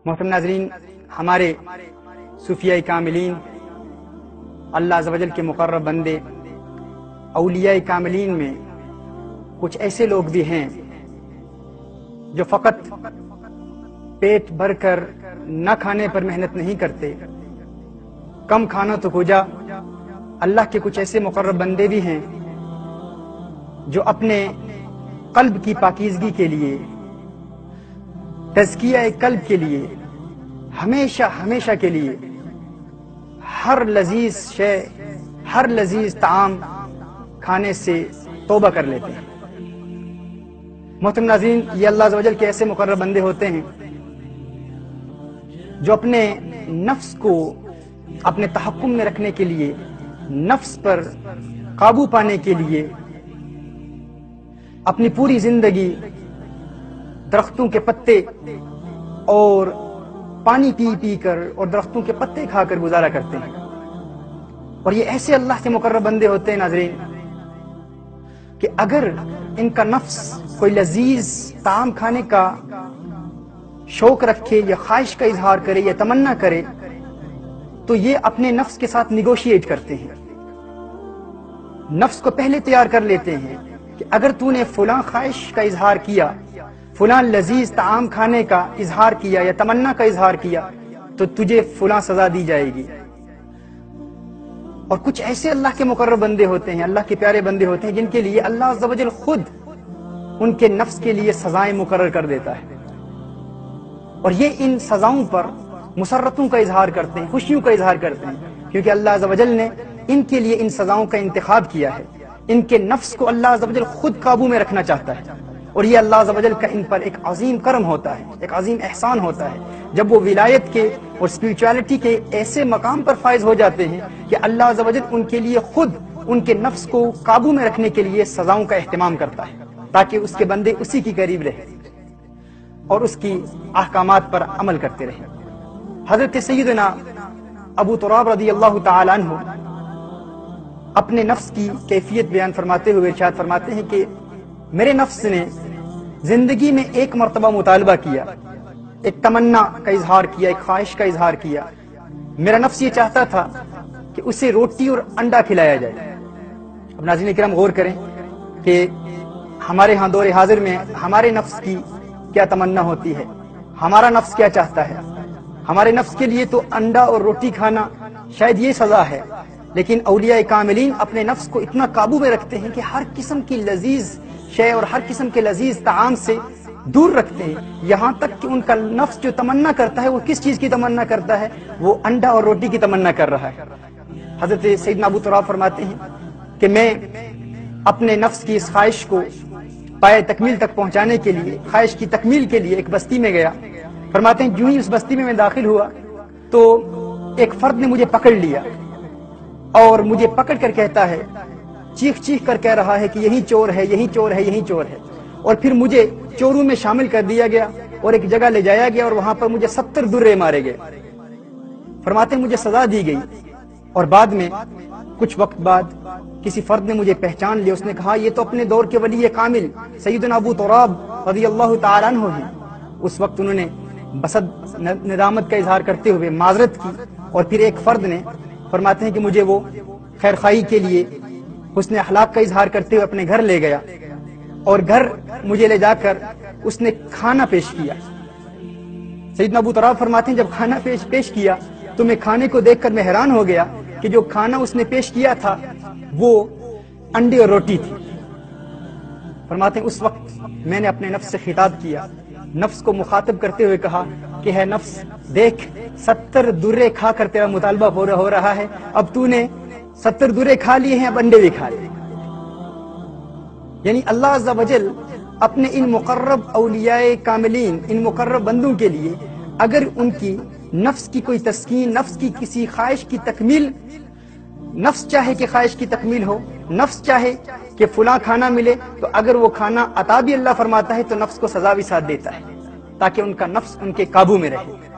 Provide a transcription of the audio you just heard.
محترم ناظرین، ہمارے صوفیاء کاملین، اللہ عز و جل کے مقرب بندے، اولیاء کاملین میں کچھ ایسے لوگ بھی ہیں جو فقط پیٹ بھر کر نہ کھانے پر محنت نہیں کرتے، کم کھانا تو کھوجا۔ اللہ کے کچھ ایسے مقرب بندے بھی ہیں جو اپنے قلب کی پاکیزگی کے لیے، تزکیہ قلب کے لیے، ہمیشہ کے لیے ہر لذیذ شے، ہر لذیذ طعام کھانے سے توبہ کر لیتے ہیں۔ محترم ناظرین، یہ اللہ عز و جل کے ایسے مقرب بندے ہوتے ہیں جو اپنے نفس کو اپنے تحکم میں رکھنے کے لیے، نفس پر قابو پانے کے لیے اپنی پوری زندگی درختوں کے پتے اور پانی پی کر اور درختوں کے پتے کھا کر گزارا کرتے ہیں۔ اور یہ ایسے اللہ کے مقرب بندے ہوتے ہیں ناظرین کہ اگر ان کا نفس کوئی لذیذ طعام کھانے کا شوق رکھے یا خواہش کا اظہار کرے یا تمنا کرے تو یہ اپنے نفس کے ساتھ نیگوشیٹ کرتے ہیں، نفس کو پہلے تیار کر لیتے ہیں کہ اگر تو نے فلاں خواہش کا اظہار کیا، فلاں لذیذ طعام کھانے کا اظہار کیا یا تمنا کا اظہار کیا تو تجھے فلاں سزا دی جائے گی۔ اور کچھ ایسے اللہ کے مقرب بندے ہوتے ہیں، اللہ کے پیارے بندے ہوتے ہیں جن کے لیے اللہ عز و جل خود ان کے نفس کے لیے سزائیں مقرر کر دیتا ہے، اور یہ ان سزاؤں پر مسرتوں کا اظہار کرتے ہیں، خوشیوں کا اظہار کرتے ہیں، کیونکہ اللہ عز و جل نے ان کے لیے ان سزاؤں کا انتخاب کیا ہے۔ ان کے نفس کو اللہ عز و جل خود قابو میں رکھنا چاہتا ہے، اور یہ اللہ عز و جل کا ان پر ایک عظیم کرم ہوتا ہے، ایک عظیم احسان ہوتا ہے جب وہ ولایت کے اور اسپرچویلٹی کے ایسے مقام پر فائز ہو جاتے ہیں کہ اللہ عز و جل ان کے لیے خود ان کے نفس کو قابو میں رکھنے کے لیے سزاؤں کا اہتمام کرتا ہے تاکہ اس کے بندے اسی کی قریب رہیں اور اس کی احکامات پر عمل کرتے رہیں۔ حضرت سیدنا ابو تراب رضی اللہ تعالی عنہ اپنے نفس کی کیفیت بیان فرماتے ہوئے ارشاد فرماتے ہیں کہ میرے نفس نے زندگی میں ایک مرتبہ مطالبہ کیا، ایک تمنا کا اظہار کیا، ایک خواہش کا اظہار کیا۔ میرا نفس یہ چاہتا تھا کہ اسے روٹی اور انڈا کھلایا جائے۔ اب ناظرین کرام غور کریں کہ ہمارے ہاں دور حاضر میں ہمارے نفس کی کیا تمنا ہوتی ہے، ہمارا نفس کیا چاہتا ہے۔ ہمارے نفس کے لیے تو انڈا اور روٹی کھانا شاید یہ سزا ہے، لیکن اولیاء کاملین اپنے نفس کو اتنا قابو میں رکھتے ہیں کہ ہر قسم کی لذیذ شے اور ہر قسم کے لذیذ طعام سے دور رکھتے ہیں، یہاں تک کہ ان کا نفس جو تمنا کرتا ہے وہ کس چیز کی تمنا کرتا ہے؟ وہ انڈا اور روٹی کی تمنا کر رہا ہے۔ حضرت سیدنا ابو تراب فرماتے ہیں کہ میں اپنے نفس کی اس خواہش کو پائے تکمیل تک پہنچانے کے لیے، خواہش کی تکمیل کے لیے ایک بستی میں گیا۔ فرماتے ہیں جو ہی اس بستی میں داخل ہوا تو ایک فرد نے مجھے پکڑ لیا اور مجھے پکڑ کر کہتا ہے، چیخ کر کہہ رہا ہے کہ یہی چور ہے، یہی چور ہے، یہی چور ہے، اور پھر مجھے چوروں میں شامل کر دیا گیا اور ایک جگہ لے جایا گیا اور وہاں پر مجھے 70 درے مارے گئے۔ فرماتے ہیں مجھے سزا دی گئی، اور بعد میں کچھ وقت بعد کسی فرد نے مجھے پہچان لیا، اس نے کہا یہ تو اپنے دور کے ولی کامل سیدنا ابو تراب رضی اللہ تعالیٰ عنہ ہیں۔ اس وقت انہوں نے بسد ندامت کا اظہار کرتے ہوئے معذرت کی، اور پھر ایک فرد نے فرماتے ہیں کہ مجھے وہ خیر خواہی کے لیے حسن اخلاق کا اظہار کرتے ہوئے اپنے گھر لے گیا، اور گھر مجھے لے جا کر اس نے کھانا پیش کیا۔ سیدنا ابو تراب فرماتے ہیں جب کھانا پیش کیا تو میں کھانے کو دیکھ کر میں حیران ہو گیا کہ جو کھانا اس نے پیش کیا تھا وہ انڈے اور روٹی تھی۔ فرماتے ہیں اس وقت میں نے اپنے نفس سے خطاب کیا، نفس کو مخاطب کرتے ہوئے کہا کہ ہے نفس، دیکھ 70 درے کھا کر تیرا مطالبہ ہو رہا ہے، اب تو نے 70 درے کھا لیے ہیں، اب انڈے بھی کھا لیے۔ یعنی اللہ عز و جل اپنے ان مقرب اولیاء کاملین، ان مقرب بندوں کے لیے اگر ان کی نفس کی کوئی تسکین، نفس کی کسی خواہش کی تکمیل، نفس چاہے کہ خواہش کی تکمیل ہو، نفس چاہے کہ فلاں کھانا ملے، تو اگر وہ کھانا عطا بھی اللہ فرماتا ہے تو نفس کو سزا بھی ساتھ دیتا ہے تاکہ ان کا نفس ان کے قابو میں رہے۔